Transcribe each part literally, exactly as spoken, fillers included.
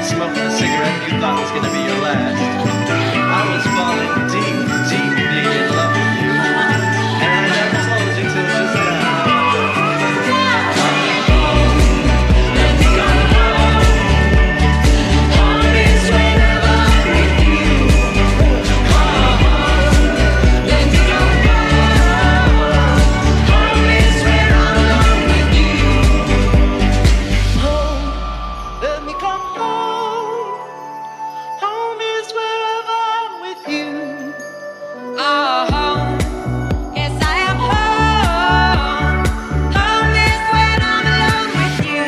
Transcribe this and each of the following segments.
smoking a cigarette you thought was gonna be your last. I was falling deep, deeply in love with you, and I never told you till just now. Let me go home. Home is wherever with you. Home, let me go home. Home is where I'm alone with you. Home, let me come home. Home is wherever I'm with you. Oh, home. Yes, I am home. Home is when I'm alone with you.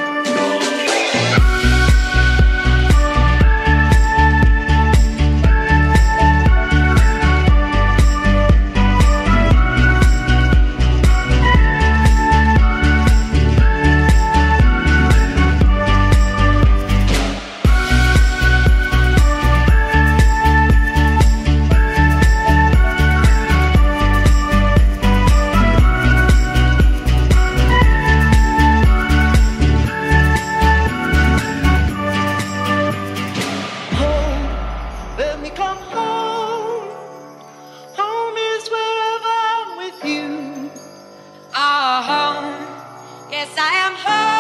Home, let me come home. Home is wherever I'm with you. Oh, home. Yes, I am home.